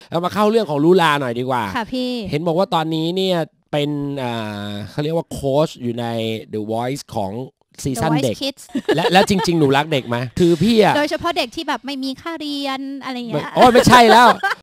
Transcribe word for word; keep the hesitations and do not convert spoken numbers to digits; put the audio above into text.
เรามาเข้าเรื่องของลูลาหน่อยดีกว่าค่ะพี่เห็นบอกว่าตอนนี้เนี่ยเป็นอ่าเขาเรียกว่าโค้ชอยู่ใน The Voice ของซีซั่นเด็กและแล้วจริงๆหนูรักเด็กไหมคือพี่อะโดยเฉพาะเด็กที่แบบไม่มีค่าเรียนอะไรอย่างเงี้ยโอ้ยไม่ใช่แล้ว